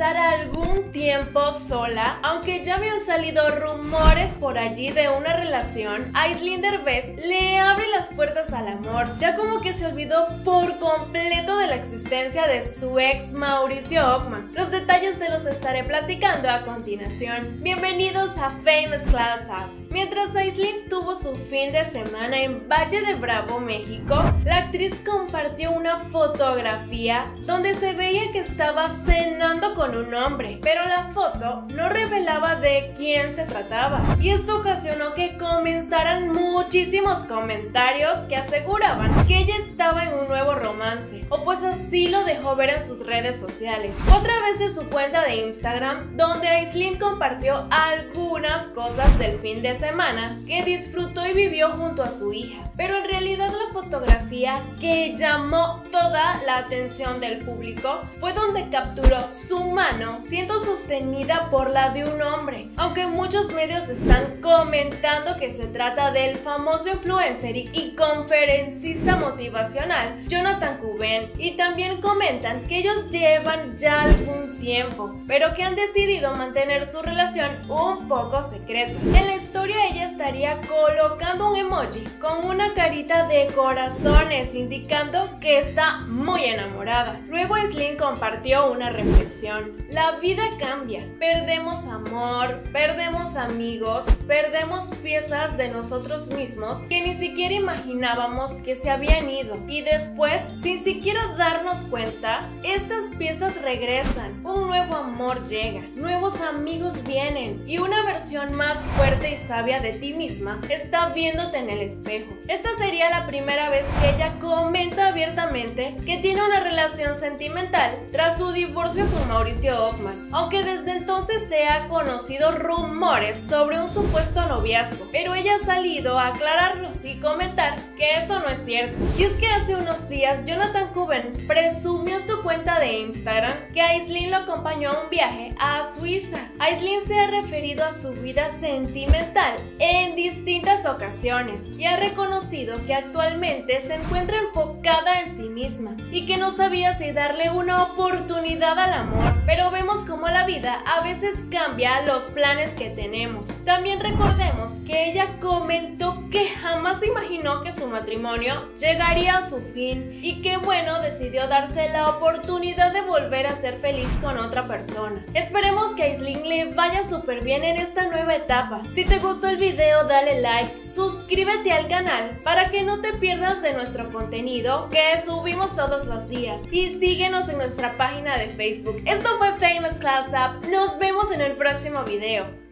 estar algún tiempo sola, aunque ya habían salido rumores por allí de una relación, Aislinn Derbez le abre las puertas al amor, ya como que se olvidó por completo de la existencia de su ex Mauricio Ockman. Los detalles te los estaré platicando a continuación. Bienvenidos a Famous Class Up. Mientras Aislinn tuvo su fin de semana en Valle de Bravo, México, la actriz compartió una fotografía donde se veía que estaba cenando con un hombre, pero la foto no revelaba de quién se trataba, y esto ocasionó que comenzaran muchísimos comentarios que aseguraban que ella estaba en un nuevo romance, o pues así lo dejó ver en sus redes sociales. Otra vez de su cuenta de Instagram, donde Aislinn compartió algunas cosas del fin de semana que disfrutó y vivió junto a su hija, pero en realidad la fotografía que llamó toda la atención del público fue donde capturó su mano siendo sostenida por la de un hombre, aunque muchos medios están comentando que se trata del famoso influencer y conferencista motivacional Jonathan Coben, y también comentan que ellos llevan ya algún tiempo, pero que han decidido mantener su relación un poco secreta. En la historia ella estaría colocando un emoji con una carita de corazones indicando que está muy enamorada. Luego Aislinn compartió una reflexión: la vida cambia, perdemos amor, perdemos amigos, perdemos piezas de nosotros mismos que ni siquiera imaginábamos que se habían ido, y después, sin siquiera darnos cuenta, estas piezas regresan, un nuevo amor llega, nuevos amigos vienen y una versión más fuerte y sabia de ti misma está viéndote en el espejo. Esta sería la primera vez que ella comenta abiertamente que tiene una relación sentimental tras su divorcio con Mauricio Ockman, aunque desde entonces se ha conocido rumores sobre un supuesto noviazgo, pero ella ha salido a aclararlos y comentar que eso no es cierto. Y es que hace unos días Jonathan Coben presumió en su cuenta de Instagram que Aislinn lo acompañó a un viaje a Suiza. Aislinn se ha referido a su vida sentimental en distintas ocasiones y ha reconocido que actualmente se encuentra enfocada en sí misma y que no sabía si darle una oportunidad al amor, pero vemos cómo la vida a veces cambia los planes que tenemos. También recordemos que ella comentó que jamás imaginó que su matrimonio llegaría a su fin y que bueno, decidió darse la oportunidad de volver a ser feliz con otra persona. Esperemos que a Aislinn le vaya súper bien en esta nueva etapa. Si te gustó el video, dale like, suscríbete al canal para que no te pierdas de nuestro contenido que subimos todos los días, y síguenos en nuestra página de Facebook. Esto fue Famous Class Up, nos vemos en el próximo video.